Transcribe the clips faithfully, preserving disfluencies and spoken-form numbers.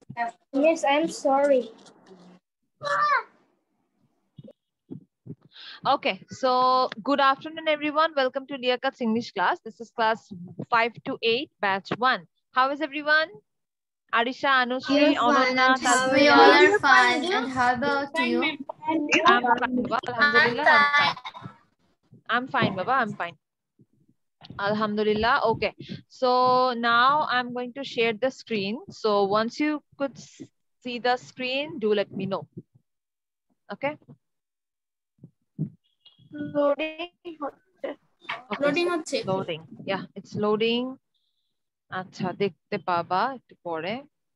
Yes, I'm sorry. Okay, so good afternoon, everyone. Welcome to Liakat's English class. This is class five to eight, batch one. How is everyone? Arisha, Anushri, We are fine, Ananya, and how we Tasnia. all are fine. And how about you? I'm fine, Baba. Alhamdulillah, I'm fine. I'm fine, Baba. I'm fine. Alhamdulillah. Okay. So now I'm going to share the screen. So once you could see the screen, do let me know. Okay. Loading. Okay, Loading so হচ্ছে। loading. Yeah, it's loading. আচ্ছা দেখতে পাবা একটু পরে।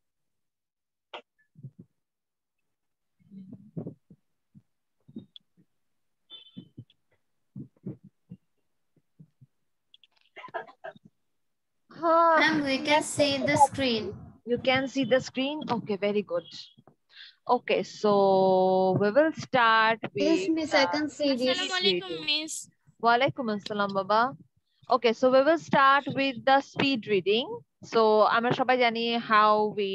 Ma'am, we can see the screen. You can see the screen? Okay, very good. Okay, so we will start with Yes, Miss, I can see this. Assalamualaikum, Miss. Walaikum assalam, Baba. Okay, so we will start with the speed reading. So আমরা সবাই জানি how we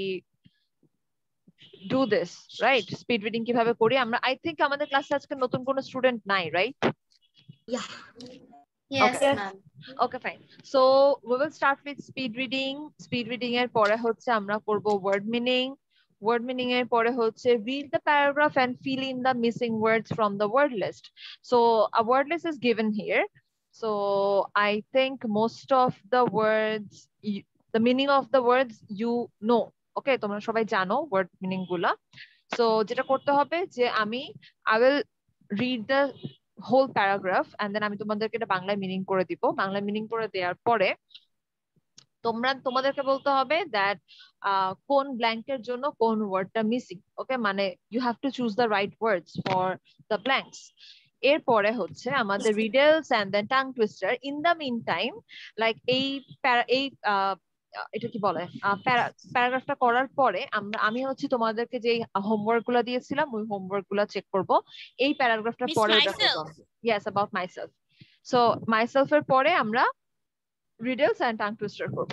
do this, right? Speed reading কিভাবে করি আমরা। I think আমাদের ক্লাসে আজকে নতুন কোনো স্টুডেন্ট নাই, right? Yeah. Yes, Okay. ma'am. Okay, fine. So we will start with speed reading. Speed reading এর পরে হচ্ছে আমরা করব word meaning. Word meaning এর পরে হচ্ছে read the paragraph and fill in the missing words from the word list. So a word list is given here. So I think most of the words, you, the meaning of the words you know. Okay, তোমরা সবাই জানো word meaning গুলা। So যেটা করতে হবে যে আমি I will read the whole paragraph and then আমি তোমাদেরকে এটা বাংলায় মিনিং করে দিব। বাংলায় মিনিং করে দেওয়ার পরে তোমরা তোমাদেরকে বলতে হবে দ্যাট কোন ব্ল্যাঙ্কের জন্য কোন ওয়ার্ডটা মিসিং। ওকে, মানে you have to choose the right words for the blanks. এরপরে হচ্ছে আমাদের riddles and then tongue twister. In the meantime like এই এই এটা কি বলে প্যারাগ্রাফটা করার পরে আমরা আমি হচ্ছে তোমাদেরকে যে হোমওয়ার্ক গুলা দিয়েছিলাম ওই হোমওয়ার্ক গুলা চেক করব। এই প্যারাগ্রাফটার পরে ওটা করব। Yes, about myself. So myself এর পরে আমরা riddles and tongue twister করব।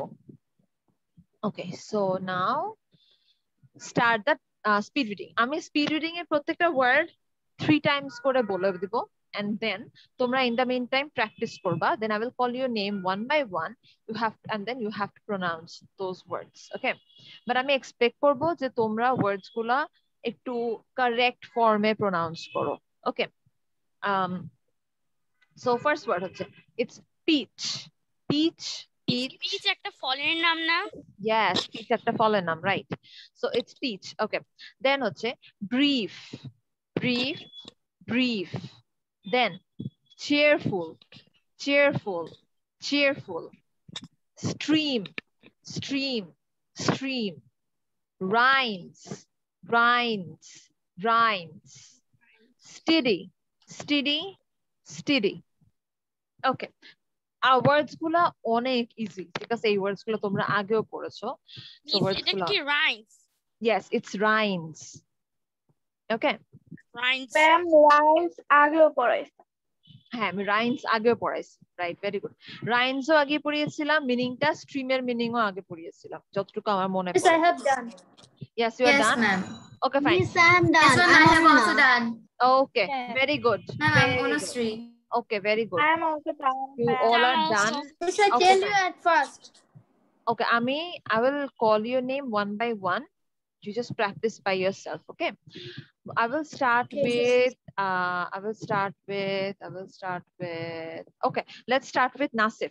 Okay, so now start the uh, speed reading. আমি speed reading এর প্রত্যেকটা word three times করে বলে দিব and then তোমরা in the meantime practice করবা। Then I will call your name one by one. You have to, and then you have to pronounce those words. Okay, but আমি expect করব যে তোমরা words গুলা একটু correct form এ pronounce করো। Okay, um, so first word হচ্ছে it's peach. Peach. Peach. Peach একটা ফলের নাম না? Yes, peach একটা ফলের নাম, right? So it's peach. Okay. Then হচ্ছে brief. Brief. Brief. Then cheerful. Cheerful. Cheerful. Stream. Stream. Stream. Rhymes. Rhymes. Rhymes. Steady. Steady. Steady. Okay. আর ওয়ার্ডস গুলা অনেক ইজি, বিকজ এই ওয়ার্ডস গুলো তোমরা আগেও পড়েছো। সো ওয়ার্ডস এটা গুলা কি rhymes? Yes, it's rhymes. Okay, rhymes ma'am rhymes আগেও পড়াইছি। হ্যাঁ আমি রাইমস আগেও পড়াইছি, রাইট, ভেরি গুড। রাইমসও আগে পড়িয়েছিলাম, মিনিংটা স্ট্রিমের মিনিংও আগে পড়িয়েছিলাম যতটুকু আমার মনে Yes, পড়ে। I have done. Yes, you are Yes, done. ma'am. Okay, fine. Yes, I am done. Yes, ma'am, I have also done. Okay, Yeah. very good. Ma'am, I'm Very good. Anushree. Okay, very good. I am also done. You ma'am. all are I'm also- done. Yes, I Okay, tell fine. you at first. Okay, Ami, I will call your name one by one. You just practice by yourself, okay? I will start Okay. with, uh, I will start with, I will start with, okay, let's start with Nasif.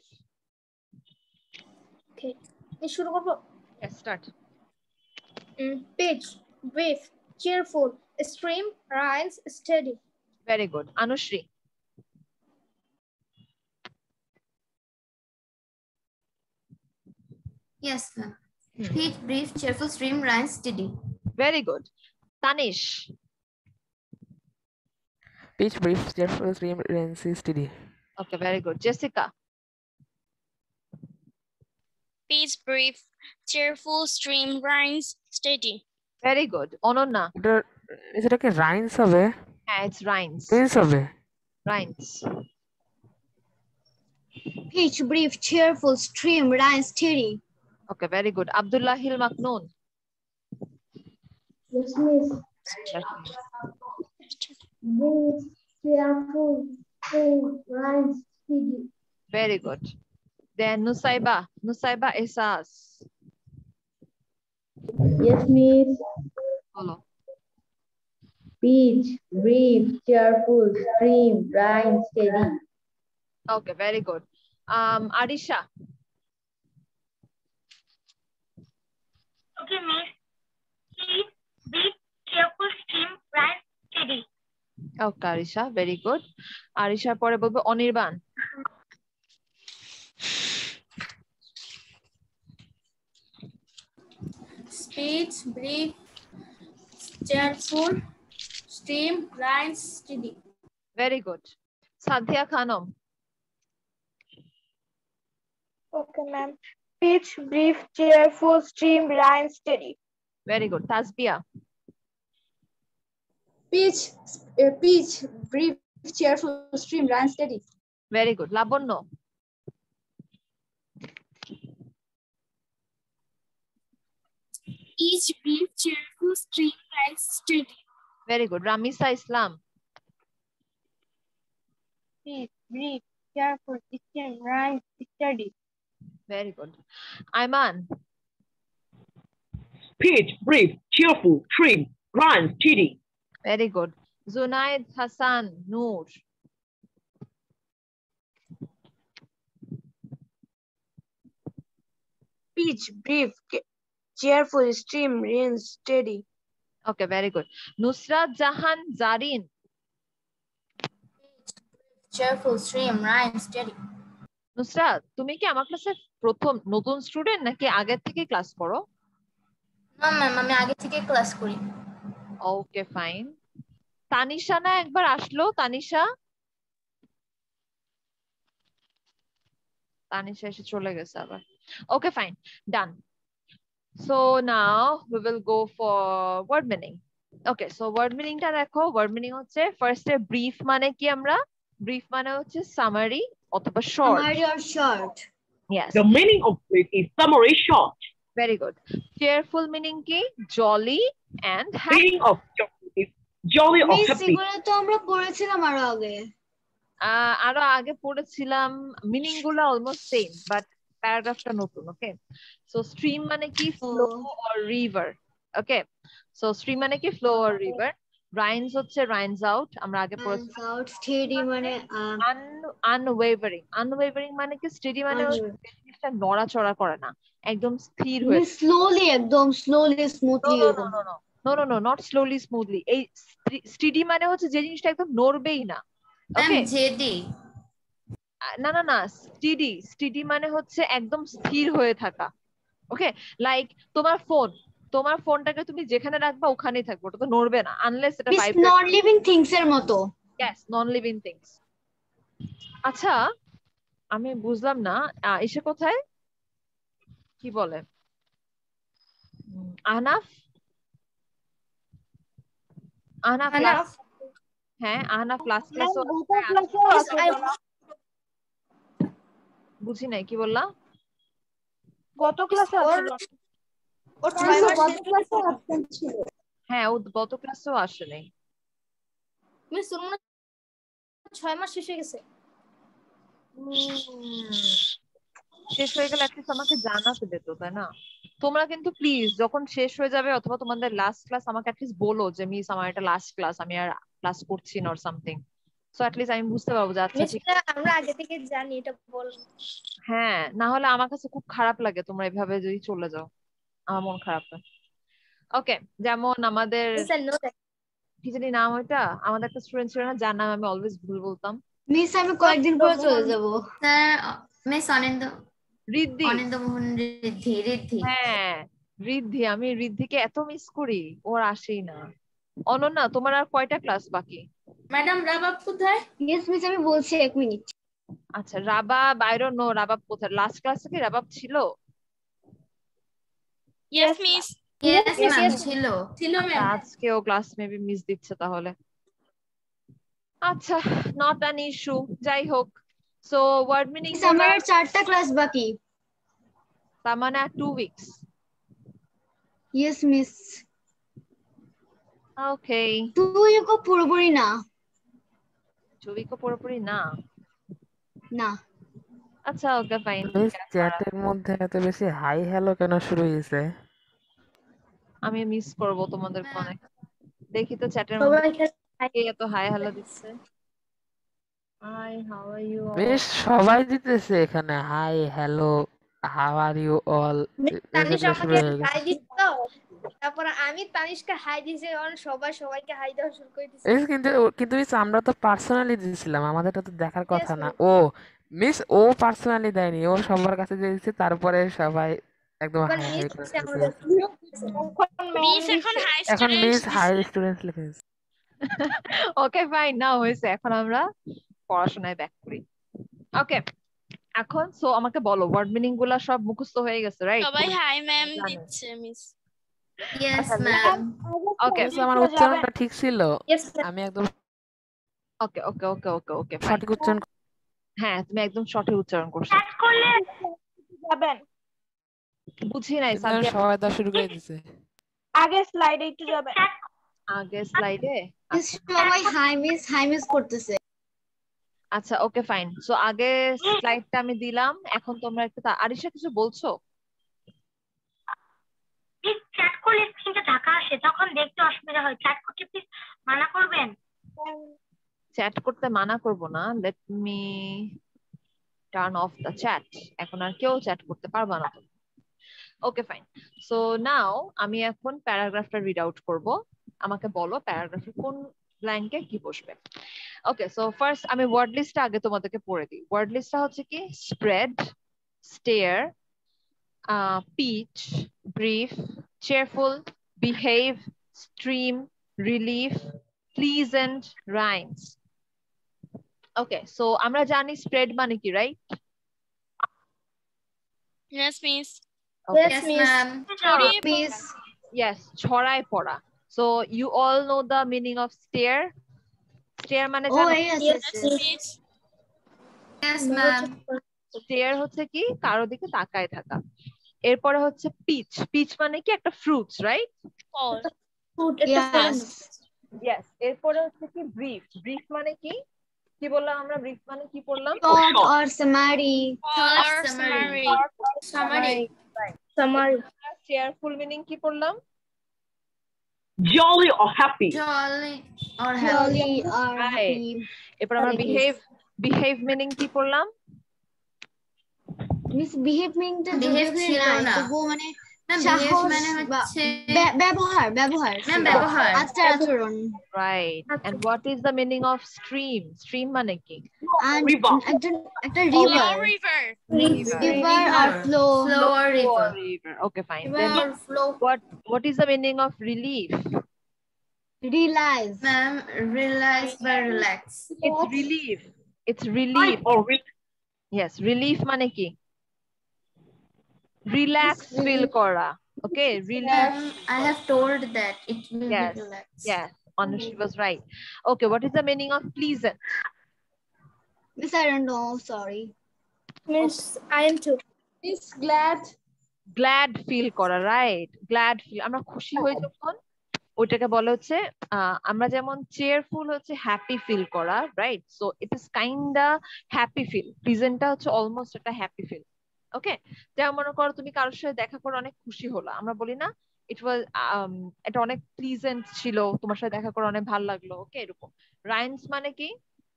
Okay. এই শুরু করব। Yes, start. Mm, Pitch, brief, cheerful, stream, rhymes, steady. Very good. Anushri. Yes, ma'am. Hmm. Speech, brief, cheerful, stream, rhymes, steady. Very good. Tanish. Pitch, brief, cheerful, stream, rancy, steady. Okay, very good. Jessica. Peach, brief, cheerful, stream, rhymes, steady. Very good. Ononna. এটা এটা কি রাইন্স হবে? Yeah, it's rhymes. Tense হবে? Rhymes. Pitch, brief, cheerful, stream, rhymes, steady. Okay, very good. Abdullah Hil Maknoon. Yes, miss. Yes, miss. Brief, cheerful, stream, rhymes, steady. Very good. Then Nusaiba. Nusaiba Esas. Yes, miss. Follow. Speech, brief, cheerful, stream, rhyme, steady. Okay, very good. Um, Arisha. Okay, miss. Please be careful, stream, rhyme, steady. Okay, Arisha, very good. Arisha পরে বলবো Anirban. Speech, brief, cheerful, stream, rhymes, steady. Very good. Sadhya Khanum. Okay, ma'am. Speech, brief, cheerful, stream, rhyme, steady. Very good. Tasbia. Speech, uh, speech, brief, cheerful, stream, rhyme, steady. Very good. Lavanya. Each brief, cheerful, stream, rhyme, steady. Very good. Ramisa Islam. Speech, brief, cheerful, stream, rhyme, steady. Very good. Ayman. Speech, brief, cheerful, trim, rhyme, steady. Very good. Zunaid Hassan Noor. Speech, brief, cheerful, stream, rhyme, steady. Okay, very good. Nusrat Jahan Zarin. Cheerful, stream, rhyme, steady. Nusrat তুমি কি আমার ক্লাসে প্রথম নতুন student নাকি আগের থেকে class করো? না ম্যাম, আমি আগে থেকে ক্লাস করি। Okay fine. তানিশা না একবার আসলো? তানিশা তানিশা এসে চলে গেছে আবার। Okay fine, done. So now we will go for word meaning. Okay, so word মিনিংটা দেখো। ওয়ার্ড মিনিং হচ্ছে ফার্স্টে ব্রিফ মানে কি? আমরা ব্রিফ মানে হচ্ছে সামারি অথবা short. Summary or short. Yes. The meaning of brief is summary short. Very good. Cheerful meaning ki? Jolly and happy. Meaning of jolly is jolly or miss happy. এগুলো তো আমরা পড়েছিলাম আরো আগে। আহ আরো আগে পড়েছিলাম, মিনিং গুলো অলমোস্ট সেম বাট প্যারাগ্রাফটা নতুন। ওকে, সো স্ট্রিম মানে কি? Flow or river. Okay, so stream মানে কি? Flow or river. রাইনস হচ্ছে রাইনস আউট, আমরা আগে পড়েছিলাম। আউট, স্টেডি মানে আনওয়েভারিং। আনওয়েভারিং মানে কি? স্টেডি মানে জিনিসটা নড়াচড়া করে না, একদম স্থির হয়ে। স্লোলি, একদম slowly, smoothly. No no no no no no no not slowly smoothly. এই স্টেডি মানে হচ্ছে যে জিনিসটা একদম নড়বেই না। ওকে, জেডি। না না না, স্টেডি স্টেডি মানে হচ্ছে একদম স্থির হয়ে থাকা। ওকে, লাইক তোমার ফোন, তোমার ফোনটাকে তুমি যেখানে রাখবা ওখানেই থাকবে, ওটা তো নড়বে না আনলেস এটা ভাইব্রেট। নন লিভিং থিংস এর মতো। Yes, non living things. আচ্ছা, আমি বুঝলাম না এসে কোথায় কি বলে আহনাফ? আহনাফ ক্লাস, হ্যাঁ আহনাফ ক্লাস ক্লাস বুঝি নাই, কি বললা? গত ক্লাসে হ্যাঁ, ও গত ক্লাসেও আসে নাই। মিস তোমরা ছয় মাস শেষ হয়ে গেছে। শেষ হয়ে গেলে অ্যাটলিস্ট আমাকে জানাতে দিত, তাই না? তোমরা কিন্তু প্লিজ যখন শেষ হয়ে যাবে অথবা তোমাদের লাস্ট ক্লাস আমাকে অ্যাটলিস্ট বলো যে মিস আমার এটা লাস্ট ক্লাস, আমি আর ক্লাস করছি না অর সামথিং, সো অ্যাটলিস্ট আমি বুঝতে পারবো যে আচ্ছা ঠিক আছে। আমরা আগে থেকে জানি, এটা বল। হ্যাঁ, না হলে আমার কাছে খুব খারাপ লাগে তোমরা এভাবে যদি চলে যাও, আমার মন খারাপ হয়। ওকে, যেমন আমাদের কি জানি নাম ওইটা, আমাদের একটা স্টুডেন্ট ছিল না যার নাম আমি অলওয়েজ ভুল বলতাম। মিস আমি কয়েকদিন পরে চলে যাব। স্যার মিস অনিন্দ ঋদ্ধি, অনিন্দ মোহন ঋদ্ধি। ঋদ্ধি, হ্যাঁ ঋদ্ধি, আমি ঋদ্ধিকে এত মিস করি, ওর আসেই না। অনন্যা, তোমার আর কয়টা ক্লাস বাকি? ম্যাডাম রাবাব কোথায়? ইয়েস মিস, আমি বলছি এক মিনিট। আচ্ছা, Rabab, I don't know Rabab কোথায়। লাস্ট ক্লাসে কি রাবাব ছিল? Yes, miss. ইয়েস ম্যাম, ছিল ছিল ম্যাম। আজকে ও ক্লাস মেবি মিস দিচ্ছে তাহলে। আচ্ছা, নট অ্যান ইস্যু, যাই হোক। সো ওয়ার্ড মিনিং আমার আর চারটা ক্লাস বাকি। তার মানে আর two weeks. Yes miss. Okay তুই কো পুরোপুরি না ছবি কো পুরোপুরি না না আচ্ছা ওকে ফাইন মিস চ্যাটের মধ্যে এত বেশি হাই হ্যালো কেন শুরু হয়েছে? আমি মিস করব তোমাদেরকে অনেক। দেখি তো চ্যাটের মধ্যে সবাইকে কে এত হাই হ্যালো দিচ্ছে। Hi how are you all? বেশ সবাই দিতেছে এখানে hi hello how are you all Tanish এগুলো শুরু আমাকে হয়ে হাই গেছে। দিত, তারপর আমি তানিশকে হাই দিয়েছি, কারণ সবাই সবাইকে হাই দেওয়া শুরু করে দিয়েছে। এই কিন্তু কিন্তু মিস আমরা তো পার্সোনালি দিয়েছিলাম, আমাদেরটা তো দেখার কথা Yes, না। ma'am. ও মিস ও পার্সোনালি দেয়নি, ও সবার কাছে দিয়ে দিচ্ছে, তারপরে সবাই একদম এবার হাই হাই মিস করে দিচ্ছে শুরু আমাদের। করেছে। এখন ম্যাম মিস এখন দিচ্ছে। হাই এখন মিস স্টুডেন্টস হাই দিছে। স্টুডেন্টস লিখেছে। ওকে ফাইন, না হয়েছে, এখন আমরা পড়াশোনায় ব্যাক করি। ওকে এখন সো আমাকে বলো ওয়ার্ড মিনিং গুলা সব মুখস্থ হয়ে গেছে রাইট? সবাই হাই ম্যাম দিচ্ছে মিস। Yes, আচ্ছা, ma'am. ওকে মিস আমার উচ্চারণটা ঠিক ছিল, Yes, ma'am. আমি একদম ওকে okay okay okay okay fine. সঠিক উচ্চারণ হ্যাঁ তুমি একদম সঠিক উচ্চারণ করছো। চ্যাট করলে যাবেন বুঝি নাই কিন্তু সাদিয়া, সবাই তো শুরু করে দিছে। আগে স্লাইডে একটু যাবেন। চ্যাট আগে স্লাইডে। মিস সবাই হাই মিস হাই মিস করতেছে আচ্ছা ওকে ফাইন, সো আগে স্লাইডটা আমি দিলাম, এখন তোমরা একটু তা- আরিশা কিছু বলছো? প্লিজ চ্যাট করলে স্ক্রিনটা ঢাকা আসে, তখন দেখতে অসুবিধা হয়। চ্যাট করতে প্লিজ মানা করবেন। চ্যাট করতে মানা করব না, let me turn off the chat. এখন আর কেউ চ্যাট করতে পারবা না। ওকে ফাইন, সো নাও আমি এখন প্যারাগ্রাফটা রিড আউট করব। আমাকে বলো প্যারাগ্রাফে কোন ব্ল্যাঙ্কে কি বসবে। ওকে সো ফার্স্ট আমি ওয়ার্ড লিস্টটা আগে তোমাদেরকে পড়ে দিই। ওয়ার্ড লিস্টটা হচ্ছে কি spread, stare, pitch, brief, cheerful, behave, stream, relief, pleasant, rhymes. Okay so আমরা জানি স্প্রেড মানে কি right? Yes miss. Yes, ma'am. ছড়িয়ে মিস Yes, ছড়ায় পড়া। So you all know the meaning of stare? Stare মানে ও জানো? yes Yes, yes পড়া মিস। Yes, ma'am. Stare হচ্ছে কি কারো দিকে তাকায় থাকা। এরপরে হচ্ছে পিচ। পিচ মানে কি একটা ফ্রুটস, রাইট? ফল। Food, একটা ফলের yes নাম। Yes. এরপরে হচ্ছে কি ব্রিফ। ব্রিফ মানে কি? কি বললাম আমরা? ব্রিফ মানে কি পড়লাম? thought or summary ফল summary. Summary. Right. Summary. Cheerful meaning কি পড়লাম? Jolly or happy. Jolly or jolly or Right. happy এরপর আমরা Yes. বিহেভ, বিহেভ মিনিং কি পড়লাম? মিস বিহেভ মিনটা Behave ছিল না। তবু মানে না, সাহস behave মানে বা হচ্ছে ব্য- ব্যবহার ব্যবহার ম্যাম ছিল। ব্যবহার। আচার আচরণ Right. And what is the meaning of stream? Stream মানে কি? and River. একজন একটা ফ্লো রিভার রিভার। রিভার আর flow Flow or river. River. Okay, fine. River Then or flow. what what is the meaning of relief? Realise Ma'am, realize by relax. It's relief. It's Life relief. or re- Yes, relief মানে কি? Relax feel করা. Okay, relief. Ma'am, I have told that it will Yes. be relaxed. Yes, Anushri was right. Okay, what is the meaning of pleasant? Miss I don't know sorry Miss, I am too. Miss glad. Glad feel করা, right? Glad feel. আমরা খুশি হই যখন ওইটাকে বলা হচ্ছে আহ, আমরা যেমন চেয়ারফুল হচ্ছে হ্যাপি ফিল করা, right? So it is kinda happy feel. প্লিজেন্টটা হচ্ছে অলমোস্ট একটা হ্যাপি ফিল। ওকে, যেমন মনে করো তুমি কারোর সাথে দেখা করে অনেক খুশি হলো, আমরা বলি না ইট ওয়াজ এটা অনেক প্লিজেন্ট ছিল, তোমার সাথে দেখা করে অনেক ভালো লাগলো। ওকে, এরকম। রাইমস মানে কি?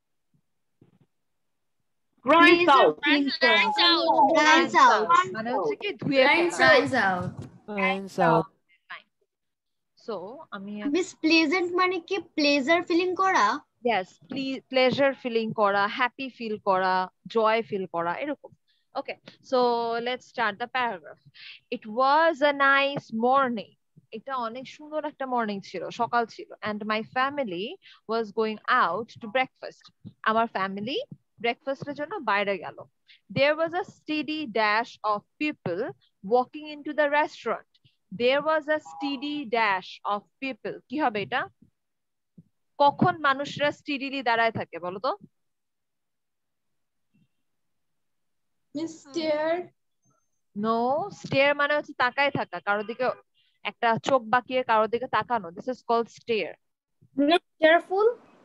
grinds out. Lines out. Lines out. মানে হচ্ছে কি ধুয়ে Lines out. Lines out. So আমি মিস প্লেজেন্ট মানে কি প্লেজার ফিলিং করা yes প্লেজার ফিলিং করা, হ্যাপি ফিল করা, জয় ফিল করা, এরকম। Okay, so let's start the paragraph. It was a nice morning. এটা অনেক সুন্দর একটা মর্নিং ছিল, সকাল ছিল। And my family was going out to breakfast. আমার ফ্যামিলি ব্রেকফাস্টের জন্য বাইরে গেল। There was a steady dash of people walking into the restaurant. There was a steady dash of people. কি হবে এটা? কখন মানুষরা স্টিডিলি দাঁড়ায় থাকে বলো তো? Miss stare. নো, স্টেয়ার মানে হচ্ছে তাকায় থাকা, কারোর দিকে একটা চোখ বাঁকিয়ে কারোর দিকে তাকানো, this is called stare. Careful.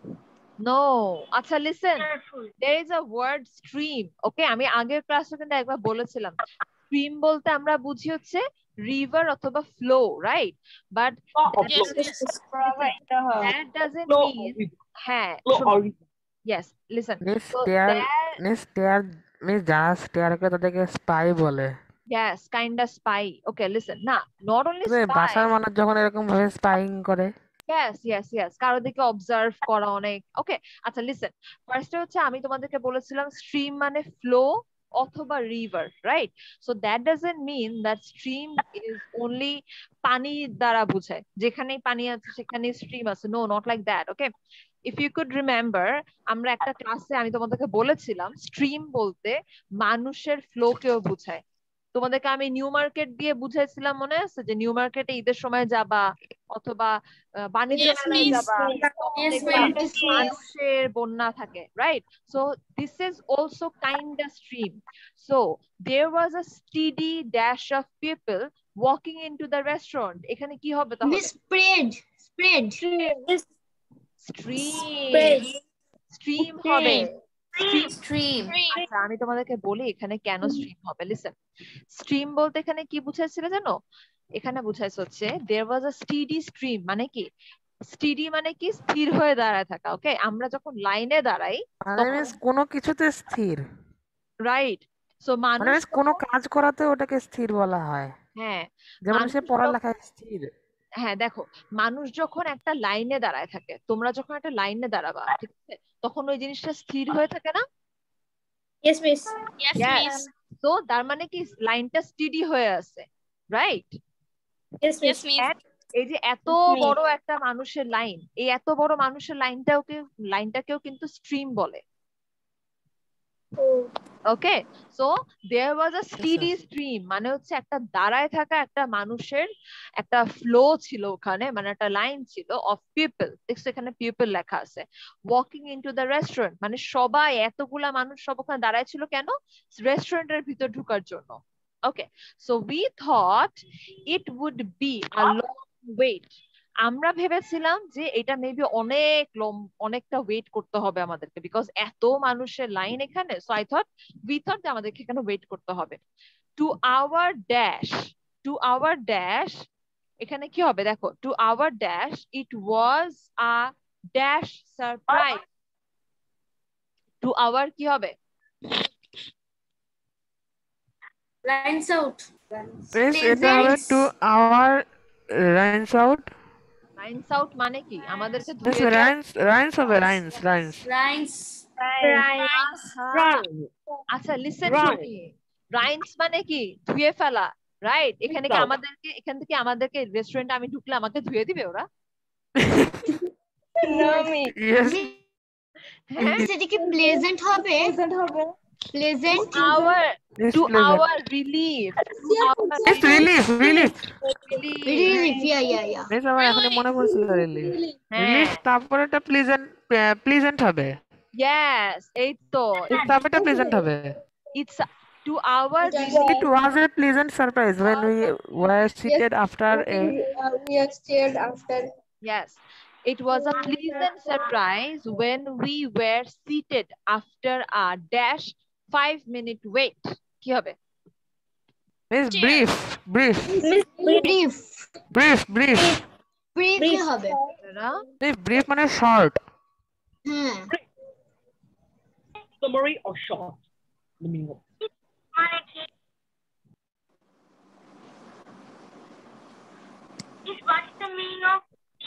No, আচ্ছা listen, Careful. there is a word stream, okay? আমি আগের ক্লাসে কিন্তু একবার বলেছিলাম স্ট্রিম বলতে আমরা বুঝি হচ্ছে রিভার অথবা flow, right? But Flow or Yes, flow. miss. Provider. that doesn't Flow or mean, river. হ্যাঁ Flow or river. yes listen, miss so stare that miss stare miss যারা স্টেয়ার করে তাদেরকে স্পাই বলে। yes kind of spy, okay listen, না not only তবে spy, বাসার মানুষ যখন এরকম ভাবে স্পাইং করে, yes yes yes কারো দিকে অবজার্ভ করা অনেক, ওকে? আচ্ছা লিসেন, ফার্স্টে হচ্ছে আমি তোমাদেরকে বলেছিলাম স্ট্রিম মানে ফ্লো অথবা river, right? So that doesn't mean that stream is only পানি দ্বারা বোঝায়, যেখানেই পানি আছে সেখানে স্ট্রিম আছে, no not like that, okay? If you could remember, আমরা একটা ক্লাসে আমি তোমাদেরকে বলেছিলাম স্ট্রিম বলতে মানুষের ফ্লো কেও বোঝায়। তোমাদেরকে আমি নিউ মার্কেট দিয়ে বুঝাইছিলাম, মনে আছে? যে নিউ মার্কেটে ঈদের সময় যাবা অথবা আহ, বাণিজ্য Yes, মেলায় miss. যাবা, তখন Yes, দেখবা miss. মানুষের বন্যা থাকে, right? So this is also kind of stream. So there was a steady dash of people walking into the restaurant, এখানে কি হবে তাহলে? Miss spread. Spread. Miss. Stream, Spread. Stream হবে। Stream. আচ্ছা আমি তোমাদেরকে বলি এখানে কেন স্ট্রিম হবে। লিসেন, স্ট্রিম বলতে এখানে কি বুঝাইছিল জানো? এখানে বুঝাইছে হচ্ছে দেয়ার ওয়াজ আ স্টিডি স্ট্রিম, মানে কি স্টিডি মানে কি স্থির হয়ে দাঁড়ায় থাকা, ওকে? আমরা যখন লাইনে দাঁড়াই মানে তখন, মিস কোনো কিছুতে স্থির, রাইট? সো মানে মানুষ মিস কোনো যখন- কাজ করাতে ওটাকে স্থির বলা হয়, হ্যাঁ যেমন মানুষ সে যখন- পড়ালেখায় স্থির। হ্যাঁ দেখো, মানুষ যখন একটা লাইনে দাঁড়ায় থাকে, তোমরা যখন একটা লাইনে দাঁড়াবা, ঠিক আছে, তখন ওই জিনিসটা স্থির হয়ে থাকে না? Yes, miss. Yes. তো তার মানে কি লাইনটা স্টিডি হয়ে আছে, রাইট? Yes, miss. এই যে এত বড় একটা মানুষের লাইন, এই এত বড় মানুষের লাইনটাকে লাইনটাকেও কিন্তু স্ট্রিম বলে, Oh. Okay? So there was a steady stream, মানে হচ্ছে একটা দাঁড়ায় থাকা একটা মানুষের একটা ফ্লো ছিল ওখানে, মানে একটা লাইন ছিল অফ পিপল, দেখছো এখানে পিপল লেখা আছে, ওয়াকিং ইনটু দ্য রেস্টুরেন্ট, মানে সবাই এতগুলা মানুষ সব ওখানে দাঁড়ায় ছিল কেন? রেস্টুরেন্টের ভিতর ঢোকার জন্য, okay? So we thought it would be a long wait, আমরা ভেবেছিলাম যে এটা মেবি অনেক লম অনেকটা ওয়েট করতে হবে আমাদেরকে, বিকজ এত মানুষের লাইন এখানে। So I thought we thought যে আমাদেরকে এখানে ওয়েট করতে হবে। To our dash, to our dash, এখানে কি হবে দেখো, to our dash it was a dash surprise. To our কি হবে? Lines out. মিস এটা হবে to our rinse out. Lines out মানে কি? আমাদেরকে মিস ধুয়ে দেওয়া- রাইন্স রাইন্স হবে রাইন্স রাইন্স Lines. আহা। Run. আচ্ছা listen to Right. Me, rinse মানে কি? ধুয়ে ফেলা, রাইট? এখানে কি দাও। আমাদেরকে এখান থেকে আমাদেরকে রেস্টুরেন্টে আমি ঢুকলে আমাকে ধুয়ে দিবে ওরা? No, miss. ইয়েস হ্যাঁ, সেটা কি প্লেজেন্ট হবে? Pleasant. our miss to pleasant our relief, to our miss relief relief relief, relief, yeah yeah yeah. Miss আমার এখনই মনে পড়ছিল রিলিফ হ্যাঁ রিলিফ, তারপরে এটা প্লিজেন্ট প্লিজেন্ট হবে, yes এই তো তারপরে এটা প্লিজেন্ট হবে। it's to our It relief, It was a pleasant surprise when we were seated after a Uh, we are scared after. yes, it was a pleasant surprise when we were seated after a dash five minute wait, কি হবে? miss brief brief Miss. Brief. brief brief brief হবে। না? brief brief মানে short, হ্যাঁ। Summary or short. The meaning of মানে কি? Is what is the meaning of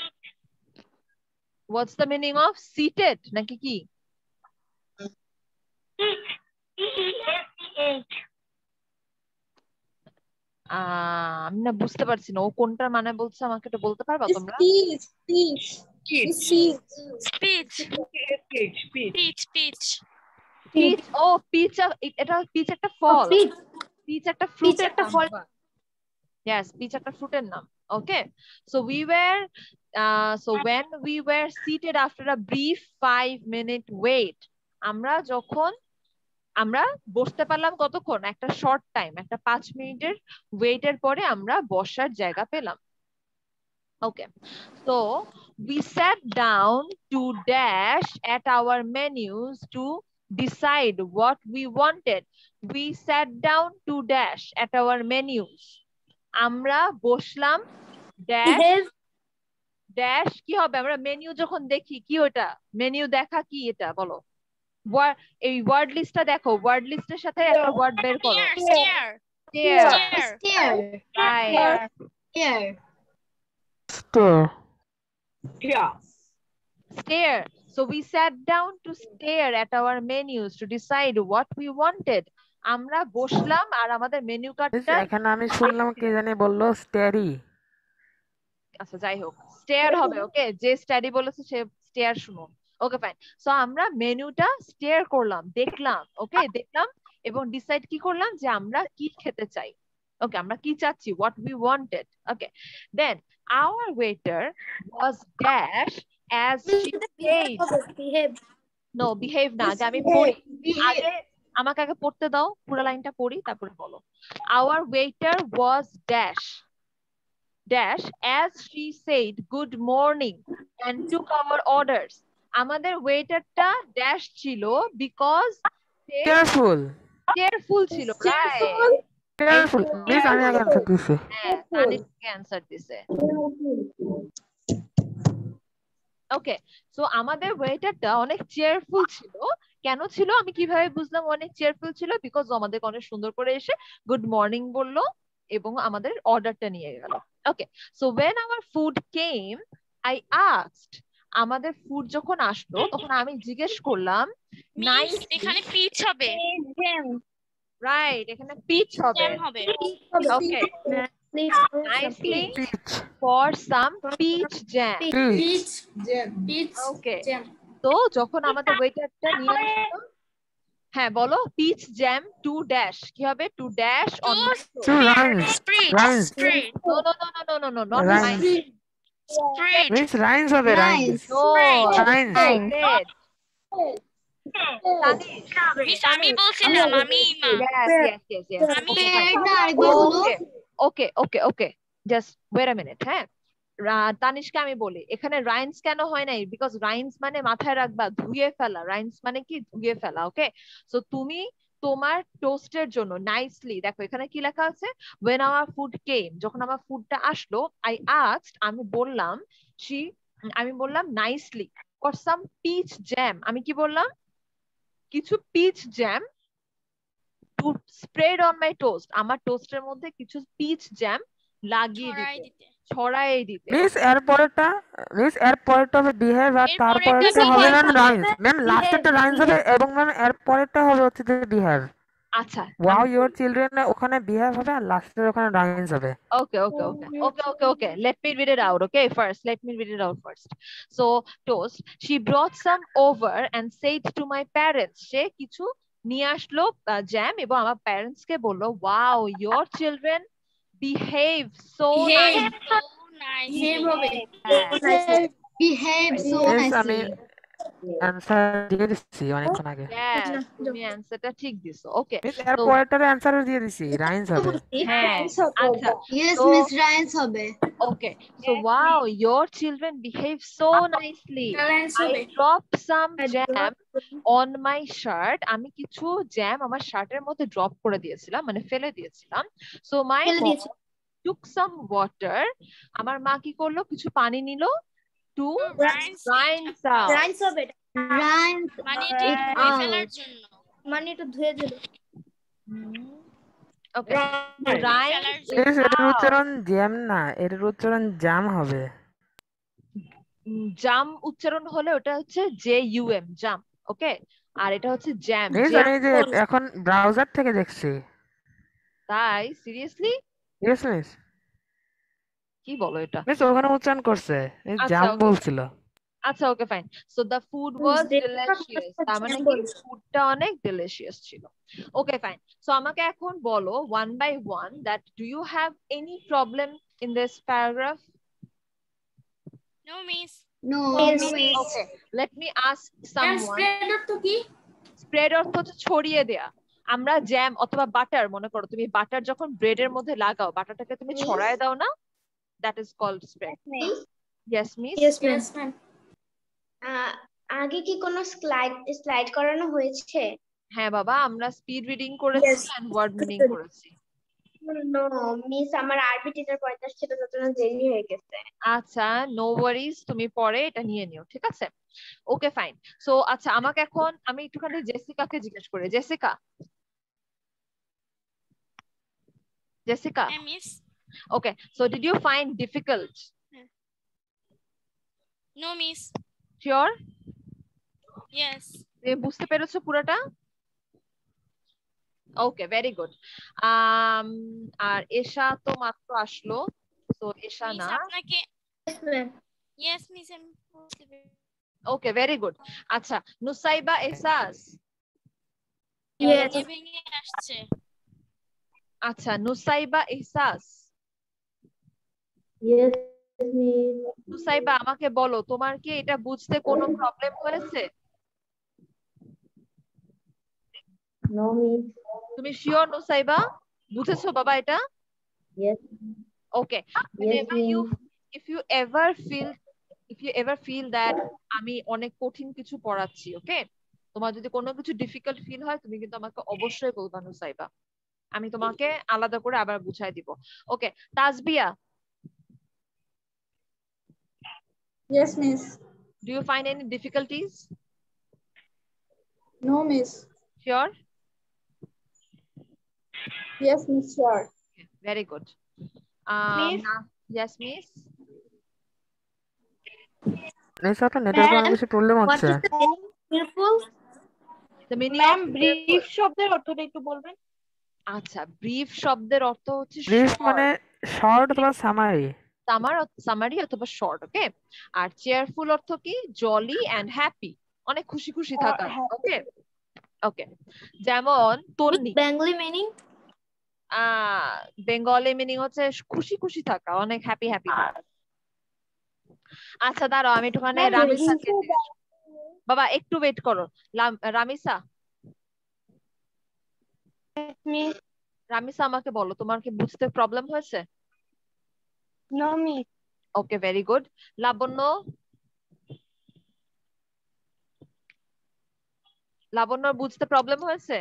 What's the meaning of seated নাকি কি? it? E E S C H. আহ, আমি না বুঝতে পারছি না ও কোনটার মানে বলছে, আমাকে একটু বলতে পারবা তোমরা? Speech. Speech. Speech. Speech. Speech, Speech. Speech. speech, speech. Peach, ও পিচ, এটা পিচ একটা ফল, Speech. পিচ একটা ফ্রুটের একটা নাম। ফল। Yes, পিচ একটা ফ্রুটের নাম। Okay, so we were uh, so when we were seated after a brief five minute wait, আমরা যখন আমরা বসতে পারলাম কতক্ষণ? একটা শর্ট টাইম, একটা পাঁচ মিনিটের ওয়েটের পরে আমরা বসার জায়গা পেলাম। Okay, so we sat down to dash at our menus to decide what we wanted. We sat down to dash at our menus. আমরা বসলাম dash dash কি হবে? আমরা মেনু যখন দেখি কি ওটা? মেনু দেখা কি এটা বলো? ওয়ার্ড এই ওয়ার্ড লিস্টটা দেখো, ওয়ার্ড লিস্টের সাথে একটা ওয়ার্ড বের করো। Stare. Stare. Stare. Right. Stare. Stare. Yeah. Stare. So we sat down to stare at our menus to decide what we wanted. আমরা বসলাম আর আমাদের মেনু Miss, কার্ডটা এখানে আমি শুনলাম কে জানি বললো স্টেরি। আচ্ছা যাই হোক, স্টেয়ার হবে। ওকে, যে স্টাডি বলেছে সে স্টেয়ার শুনো। ওকে ফাইন। সো আমরা মেনুটা স্টেয়ার করলাম, দেখলাম। ওকে, দেখলাম এবং ডিসাইড কি করলাম যে আমরা কি খেতে চাই। ওকে, আমরা কি চাচ্ছি, what we wanted. Okay, then our waiter was dash as she said. No, behave না, যে আমি পড়ি আগে, আমাকে আগে পড়তে দাও, পুরো লাইনটা পড়ি তারপরে বলো। Our waiter was dash dash as she said good morning and took our orders. আমাদের ওয়েটারটা ড্যাশ ছিল বিকজ কেয়ারফুল কেয়ারফুল ছিল, রাইট? কেয়ারফুল মিস, আমি আগে অ্যানসার দিছি। হ্যাঁ, তানিশকে অ্যানসার দিছে। ওকে, সো আমাদের ওয়েটারটা অনেক চেয়ারফুল ছিল। কেন ছিল আমি কিভাবে বুঝলাম অনেক চেয়ারফুল ছিল? বিকজ আমাদের অনেক সুন্দর করে এসে গুড মর্নিং বললো এবং আমাদের অর্ডারটা নিয়ে গেল। Okay, so when our food came I asked, আমাদের ফুড যখন আসলো তখন আমি জিজ্ঞেস করলাম মিস এখানে পিচ হবে। রাইট, এখানে পিচ হবে। জ্যাম হবে। ওকে, nicely for some peach jam. Peach jam. Peach Okay. jam. তো যখন আমাদের ওয়েটারটা নিয়ে আসলো, হ্যাঁ বলো, পিচ জ্যাম টু ড্যাশ কি হবে? To dash on to rinse Spread. Rinse Spread. No no no no no no not Right. Rinse. Spread. Miss rinse হবে রাইন্স নো, রাইন্স রেড তানিশ। মিস আমি বলছিলাম আমি মা। Yes, yes, yes, yes. আমি Okay, fine. না, আরেকবার বলো। Okay, okay, okay, okay. Just wait a minute, হ্যাঁ? রা- তানিশকে আমি বলি, এখানে রাইন্স কেন হয় নাই? বিকজ রাইন্স মানে মাথায় রাখবা ধুয়ে ফেলা। রাইন্স মানে কি? ধুয়ে ফেলা। ওকে, সো তুমি তোমার টোস্টের জন্য নাইসলি, দেখো এখানে কি লেখা আছে, when our food came, যখন আমার ফুডটা আসলো, I asked, আমি বললাম, she, আমি বললাম nicely for some peach jam, আমি কি বললাম? কিছু peach jam to spread on my toast, আমার টোস্টের মধ্যে কিছু পিচ জ্যাম লাগিয়ে ছড়াই দিতে, দিতে। ছড়াই দিতে। মিস এর পরেরটা মিস এর পরেরটা হবে বিহেভ আর এর তারপরেরটা পরেরটা হবে ম্যাম behave রাইন্স। ম্যাম লাস্টেরটা রাইন্স হবে এবং ম্যাম এর পরেরটা হবে হচ্ছে যে বিহেভ। আচ্ছা, ওয়াও ইওর চিলড্রেন ওখানে বিহেভ হবে আর লাস্টের ওখানে রাইন্স হবে। okay, okay, okay, okay, okay, okay. Let me read it out. Okay, first, let me read it out first. So, toast. She brought some over and said to my parents. সে কিছু নিয়ে আসলো jam এবং আমার parents কে বললো, wow, your children behave so Behave. nice. So nice. Behave হবে। হ্যাঁ। Behave so miss আমি nicely. Answer দিয়ে দিচ্ছি অনেকক্ষণ আগে। Yes, তুমি অ্যান্সারটা ঠিক দিছো। ওকে, মিস এর পরেরটার অ্যানসারও দিয়ে দিছি, রাইন্স হবে। হ্যাঁ, আচ্ছা, Yes, So- Miss Ryan's হবে। okay. So, wow, your children behave so nicely. Ryan's I হবে। dropped some jam on my shirt. আমি কিছু জ্যাম আমার শার্টের মধ্যে ড্রপ করে দিয়েছিলাম, মানে ফেলে দিয়েছিলাম। So my ফেলে mom দিয়েছি। took some water. আমার মা কি করলো? কিছু পানি নিল to Ryan's rinse out. Ryan's হবে। Ryan's মানে এটা ধুয়ে ফেলার জন্য। মানে এটা ধুয়ে দিল। Okay. Right. Rinse মিস এর out. উচ্চারণ জ্যাম না, এর উচ্চারণ জাম হবে। জাম উচ্চারণ হলে ওটা হচ্ছে জে ইউ এম, জাম। ওকে, আর এটা হচ্ছে জ্যাম। মিস আমি যে এখন ব্রাউজার থেকে দেখছি। তাই সিরিয়াসলি ইয়েস মিস। কি বলো এটা? মিস ওখানে উচ্চারণ করছে, এই আচ্ছা, জাম okay. বলছিল। আচ্ছা, okay fine. So the food was delicious, তার মানে কি ফুডটা অনেক ডিলিশিয়াস ছিল। ওকে ফাইন। সো আমাকে এখন বলো one by one that do you have any problem in this paragraph? No miss. No, Yes, miss. Okay, let me ask someone. Spread অর্থ কি? স্প্রেড অর্থ হচ্ছে ছড়িয়ে দেয়া। আমরা জ্যাম অথবা বাটার, মনে করো তুমি বাটার যখন ব্রেডের মধ্যে লাগাও, বাটারটাকে তুমি ছড়ায় দাও না? that is called spread. Yes, miss. Yes, ma'am. আগে কি কোনো স্লাইড স্লাইড করানো হয়েছে? হ্যাঁ বাবা, আমরা স্পিড রিডিং করেছি Yes. and ওয়ার্ড মিনিং করেছি। নো মিস, আমার আরবি টিচার পড়াতে ছিল, তার জন্য দেরি হয়ে গেছে। আচ্ছা, নো ওয়ারিজ, তুমি পরে এটা নিয়ে নিও, ঠিক আছে? Okay fine. সো আচ্ছা, আমাকে এখন আমি একটুখানি জেসিকাকে জিজ্ঞেস করি। জেসিকা, জেসিকা, হ্যাঁ miss. Okay, so did you find difficult? No miss. Sure? Yes. তুমি বুঝতে পেরেছো পুরোটা? ওকে, ভেরি গুড। আম আর এশা তো মাত্র আসলো, সো এশা মিস না। আপনাকে Yes, ma'am. ইয়েস মিস আমি বুঝতে পেরেছি। Okay, very good. আচ্ছা, নুসাইবা এহসাস। Yes. ভেঙে ভেঙে আসছে। আচ্ছা, নুসাইবা এহসাস। Yes, miss. নুসাইবা, আমাকে বলো, তোমার কি এটা বুঝতে কোনো প্রবলেম হয়েছে? No, miss. তুমি শিওর নুসাইবা? বুঝেছো বাবা এটা? Yes. Okay. Yes, Whenever you, miss. if you ever feel, if you ever feel that আমি অনেক কঠিন কিছু পড়াচ্ছি, ওকে, তোমার যদি কোনো কিছু ডিফিকাল্ট ফিল হয়, তুমি কিন্তু আমাকে অবশ্যই বলবা নুসাইবা, আমি তোমাকে আলাদা করে আবার বুঝাই দিব। Okay, Tasbia, Yes, miss. do you find any difficulties? No, miss. Sure? Yes, miss, sure. Okay, very good. Um, Miss? now, yes, miss. Miss আপনার নেটওয়ার্কে অনেক বেশি প্রবলেম What হচ্ছে। is the meaning of fearful? The meaning ma'am of brief শব্দের অর্থটা একটু বলবেন? আচ্ছা, ব্রিফ শব্দের অর্থ হচ্ছে ব্রিফ short, মানে শর্ট অথবা সামারি। সামার সামারি অথবা শর্ট, ওকে। আর চেয়ারফুল অর্থ কি? জলি এন্ড হ্যাপি, অনেক খুশি খুশি থাকা, ওকে ওকে। যেমন Tonni, Bengali meaning? Ah Bengali meaning হচ্ছে খুশি খুশি থাকা, অনেক হ্যাপি হ্যাপি থাকা। আচ্ছা দাঁড়াও, আমি একটুখানি Ma'am, রামিসাকে রিফু জিজ্ঞেস- বাবা একটু ওয়েট করো। লাম- রামিসা, মিস। রামিসা আমাকে বলো, তোমার কি বুঝতে প্রবলেম হয়েছে? No miss. Okay, very good. Labonno, লাবণ্যর বুঝতে প্রবলেম হয়েছে?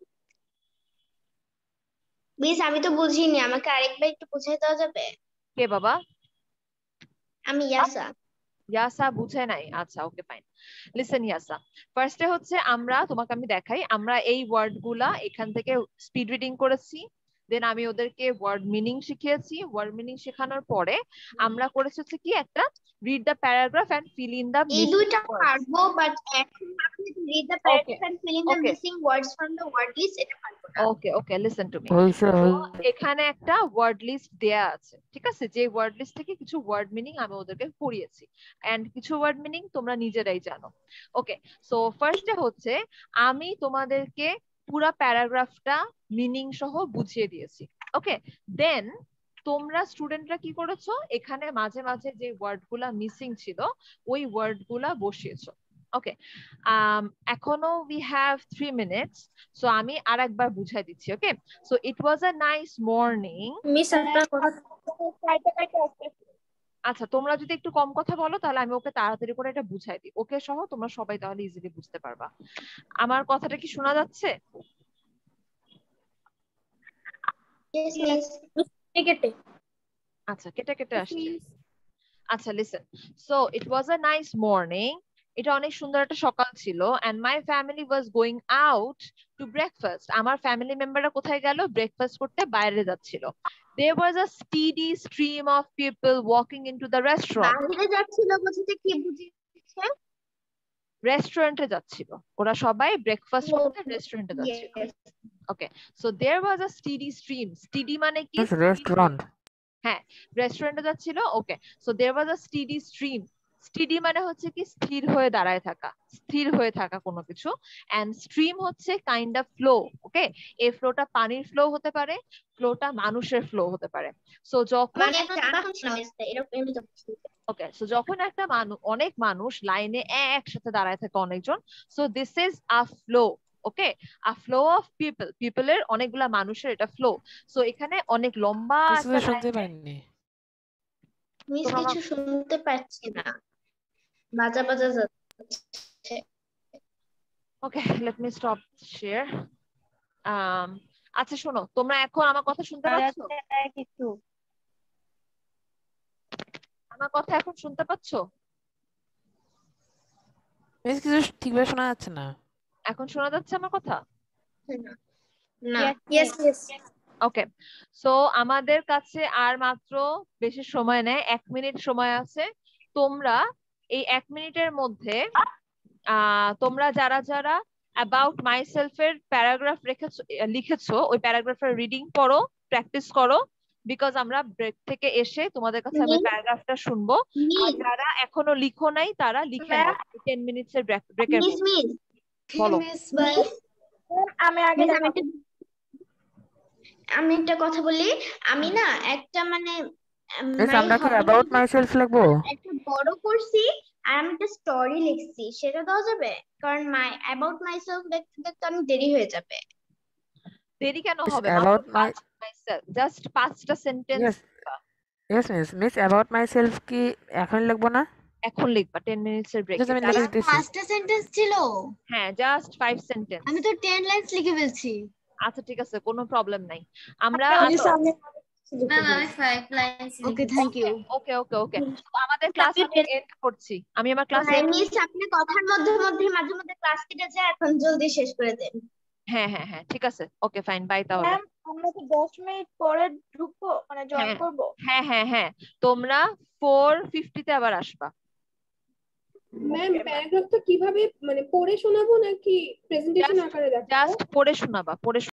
মিস, আমি তো বুঝিনি, আমাকে আরেকবার একটু বুঝিয়ে দেওয়া যাবে? কে বাবা? আমি ইয়াসা। ইয়াসা বুঝে নাই? আচ্ছা, ওকে ফাইন। লিসেন ইয়াসা, ফার্স্টে হচ্ছে আমরা তোমাকে আমি দেখাই, আমরা এই ওয়ার্ড গুলা এখান থেকে স্পিড রিডিং করেছি, দেন আমি ওদেরকে ওয়ার্ড মিনিং শিখিয়েছি। ওয়ার্ড মিনিং শেখানোর পরে আমরা করেছি হচ্ছে কি একটা read the paragraph and fill in the এই দুইটা পারবো, বাট এখন আপনি read the paragraph and fill in the Okay. Missing words from the word list, এটা পারবো না। Okay okay, listen to me. হইছে হই এখানে একটা ওয়ার্ড লিস্ট দেয়া আছে, ঠিক আছে? যে ওয়ার্ড লিস্ট থেকে কিছু ওয়ার্ড মিনিং আমি ওদেরকে পড়িয়েছি, এন্ড কিছু ওয়ার্ড মিনিং তোমরা নিজেরাই জানো। ওকে, সো ফার্স্টে হচ্ছে আমি তোমাদেরকে পুরা প্যারাগ্রাফটা মিনিং সহ বুঝিয়ে দিয়েছি, ওকে। দেন তোমরা স্টুডেন্টরা কি করেছো, এখানে মাঝে মাঝে যে ওয়ার্ড গুলা মিসিং ছিল ওই ওয়ার্ড গুলা বসিয়েছো, ওকে। এখনো we have three minutes, so আমি আর একবার বুঝাই দিচ্ছি, okay. So it was a nice morning. Miss, আপনার কথা কাইটা কাইটা আসতেছে। আচ্ছা, তোমরা যদি একটু কম কথা বলো তাহলে আমি ওকে তাড়াতাড়ি করে এটা বুঝাই দিই, ওকে সহ তোমরা সবাই তাহলে ইজিলি বুঝতে পারবা। আমার কথাটা কি শোনা যাচ্ছে? Yes, miss. কেটে আচ্ছা, কেটে কেটে আসছে। আচ্ছা, listen, so it was a nice morning, এটা অনেক সুন্দর একটা সকাল ছিল, and my family was going out to breakfast, আমার ফ্যামিলি মেম্বাররা কোথায় গেল? ব্রেকফাস্ট করতে বাইরে যাচ্ছিল। There was a steady stream of people walking into the restaurant. বাইরে যাচ্ছিল বলতে কি বুঝিয়েছে? রেস্টুরেন্টে যাচ্ছিল, ওরা সবাই ব্রেকফাস্ট করতে রেস্টুরেন্টে যাচ্ছিল। Yes. Okay, so there was a steady stream, steady মানে কি? রেস্টুরেন্ট। হ্যাঁ, রেস্টুরেন্টে যাচ্ছিল, okay. So there was a steady stream, steady মানে হচ্ছে কি স্থির হয়ে দাঁড়ায় থাকা, স্থির হয়ে থাকা কোনো কিছু, এন্ড স্ট্রিম হচ্ছে কাইন্ড অফ ফ্লো, ওকে। এই ফ্লোটা পানির ফ্লো হতে পারে, ফ্লোটা মানুষের ফ্লো হতে পারে। সো যখন মানে একটা যানবাহন ছিল মিস, এরকম এমনি তো বুঝছি। ওকে, সো যখন একটা মানুষ, অনেক মানুষ লাইনে একসাথে দাঁড়ায় থাকে অনেকজন, so this is a flow, okay. A flow of people, পিপলের অনেকগুলা মানুষের এটা ফ্লো। সো এখানে অনেক লম্বা কিছু একটা শুনতে লাইনে, পাইনি। মিস তোমরা কিছু শুনতে পাচ্ছি না, বাজা বাজা যাচ্ছে। Okay, let me stop share. আচ্ছা শোনো, তোমরা এখন আমার কথা শুনতে পাচ্ছো? কিছু আমার কথা এখন শুনতে পাচ্ছো? মিস কিছু ঠিকভাবে শোনা যাচ্ছে না। এখন শোনা যাচ্ছে আমার কথা? না, ইয়েস ইয়েস। ওকে, সো আমাদের কাছে আর মাত্র বেশি সময় নেই, এক মিনিট সময় আছে। তোমরা এই এক মিনিটের মধ্যে আহ তোমরা যারা যারা অ্যাবাউট মাইসেলফ এর প্যারাগ্রাফ রেখেছো লিখেছো ওই প্যারাগ্রাফের রিডিং পড়ো, প্র্যাকটিস করো, বিকজ আমরা ব্রেক থেকে এসে তোমাদের কাছে আমি প্যারাগ্রাফটা শুনবো। আর যারা এখনো লিখো নাই তারা লিখে নাও টেন মিনিটস এর ব্রেকের মিস মিস বলো। মিস বাই আমি আগে মিস, আমি একটা- আমি একটা কথা বলি। আমি না একটা মানে উম, মিস my আমরা কি hobby অ্যাবাউট তে মাইসেলফ লিখবো? একটা বড় করছি আর আমি একটা স্টোরি লিখছি, সেটা দেওয়া যাবে? কারণ মাই অ্যাবাউট মাইসেলফ দেখতে দেখতে অনেক দেরি হয়ে যাবে। দেরি কেন Miss, হবে? about my জাস্ট পাঁচটা sentence yes yes miss miss about myself কি এখন লিখবো না? এখন লিখবা টেন মিনিটস এর ব্রেক। Just আমি লিখে দিতেছি। পাঁচটা সেন্টেন্স ছিল, হ্যাঁ, জাস্ট ফাইভ সেন্টেন্স। আমি তো টেন লাইনস লিখে ফেলছি। আচ্ছা ঠিক আছে, কোনো প্রবলেম নাই। আমরা ম্যাম আমি five lines. Okay thank you. Okay okay okay আমাদের ক্লাস আমি এন্ড করছি। আমি আমার ক্লাস মিস আপনি কথার মধ্যে মধ্যে মাঝে মধ্যে ক্লাস কেটে যায়, এখন জলদি শেষ করে দেন। হ্যাঁ হ্যাঁ হ্যাঁ ঠিক আছে, ওকে ফাইন, বাই তাহলে। ম্যাম আমরা কি দশ মিনিট পরে ঢুকবো, মানে জয়েন হ্যাঁ। করব? হ্যাঁ হ্যাঁ হ্যাঁ তোমরা ফোর ফিফটিতে আবার আসবা। ম্যাম প্যারাগ্রাফটা কিভাবে মানে পড়ে শোনাবো নাকি প্রেজেন্টেশন আকারে দেখাবো? জাস্ট পড়ে শোনাবা, পড়ে